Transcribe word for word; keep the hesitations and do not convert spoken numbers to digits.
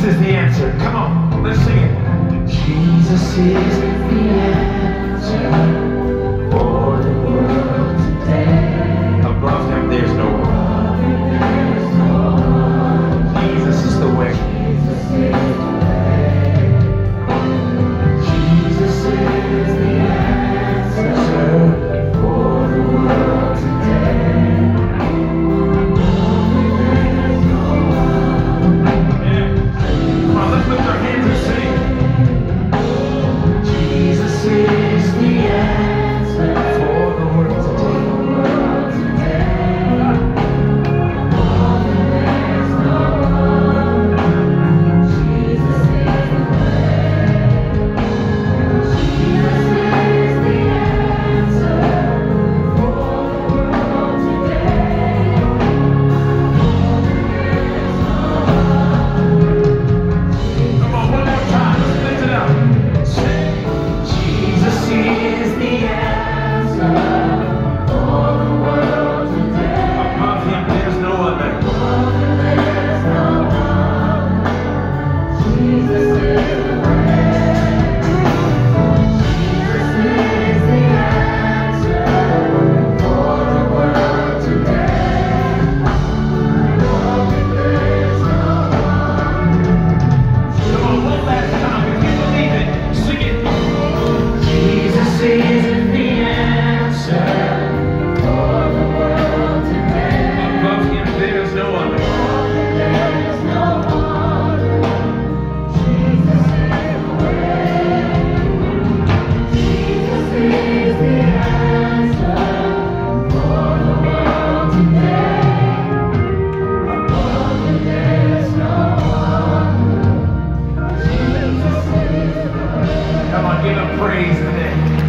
is the answer. Come on, let's sing it. Jesus is the answer for the world today. Above him there's no one. Jesus is the way. Jesus is the answer for the world today. Yeah. Come on, let's lift our hands and sing. Jesus is the answer for the world today. Give him praise today.